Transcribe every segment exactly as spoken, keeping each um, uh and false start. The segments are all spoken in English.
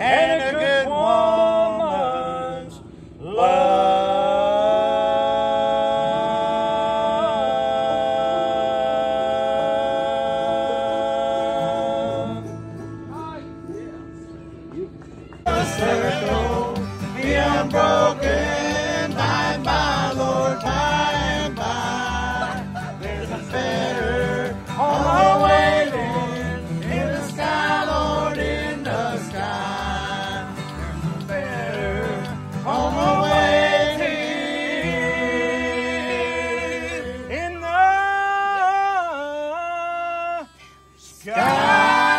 and a good woman's love. Circle, be unbroken by and by, Lord, by and by. There's a better home waiting in the sky, Lord, in the sky. There's a better home waiting in the sky.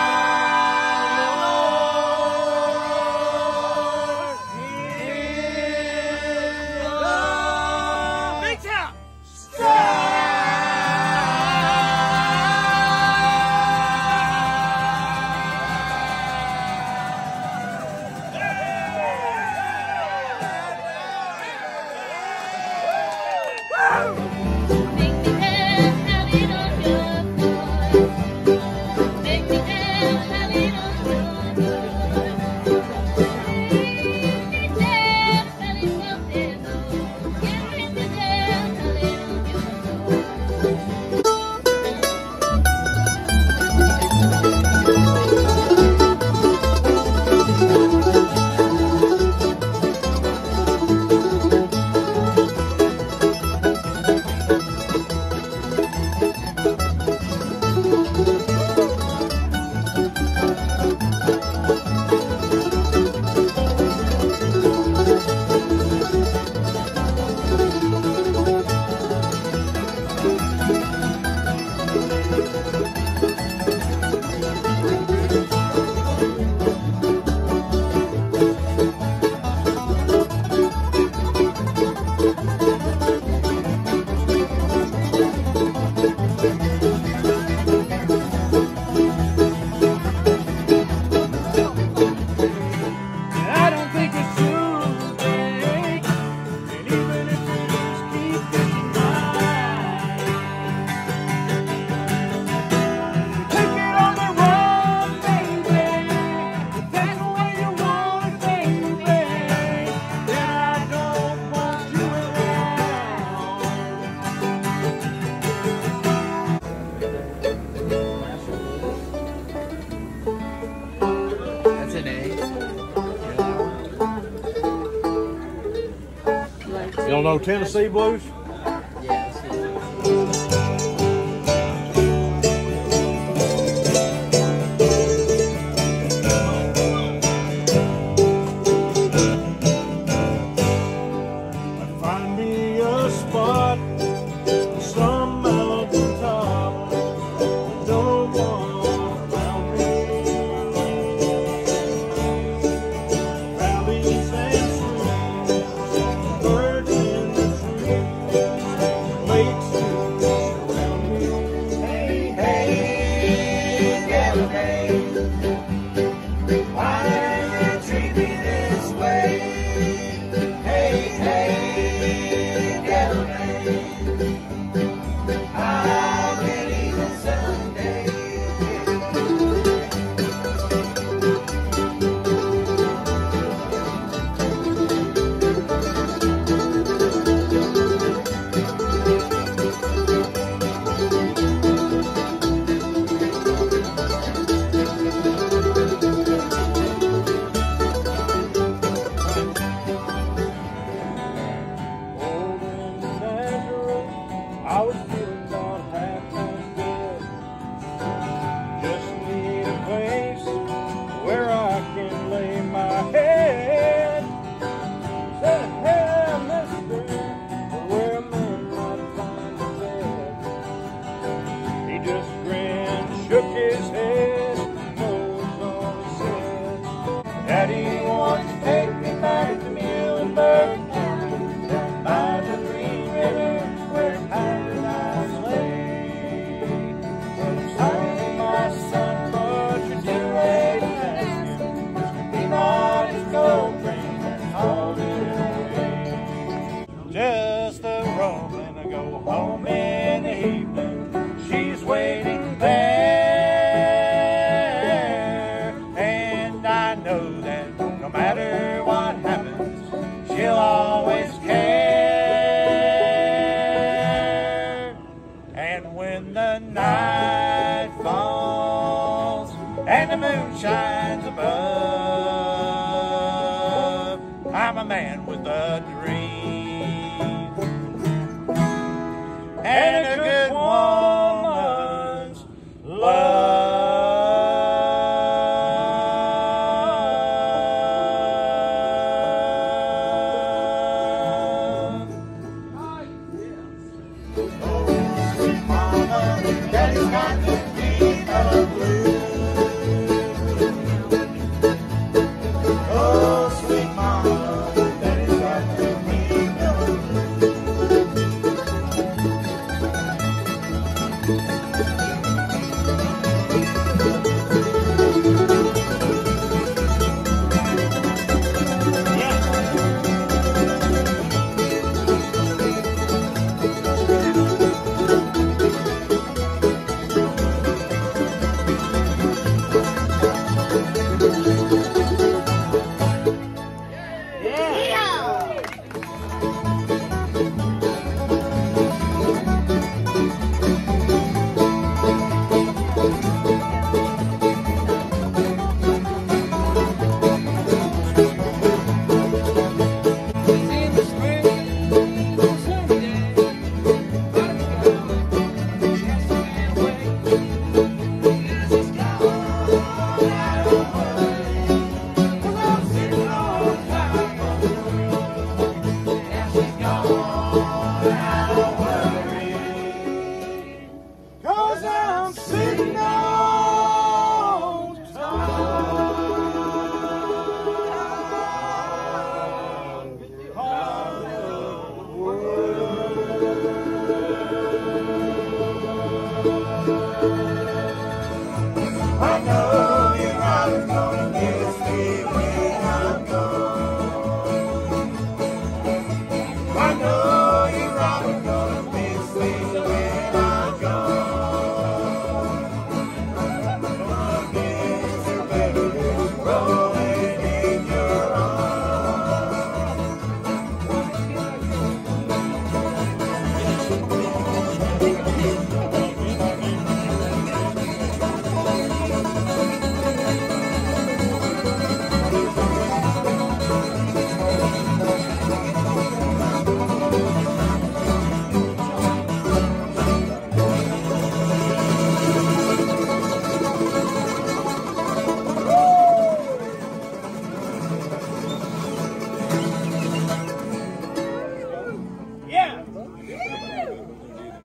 You don't know Tennessee blues? Yes. Find me a spot, some mountain top, no one around me. Valleys and streams, birds in the trees, lakes around me. Hey, hey, Galilee, why do you treat me this way? Hey, hey, I'll get even someday. I was feeling about half as good. Just need a place where I can lay my head. Said, hey, mister, where a man might find a bed. He just grinned, shook his head, knows all he said. Daddy wants to take me back to Muhlenberg, down by the Green River, where paradise lay. Well, I'm sorry, my son, but you're too late to ask him. This could be my gold ring that's holding away. Just a roaming, I go home in the evening. She's waiting there, and I know that the night falls and the moon shines above, I'm a man with a dream and a good woman's love. Daddy's got the feet of blue. Oh, sweet mama, Daddy's got the feet of Cause I'm sitting on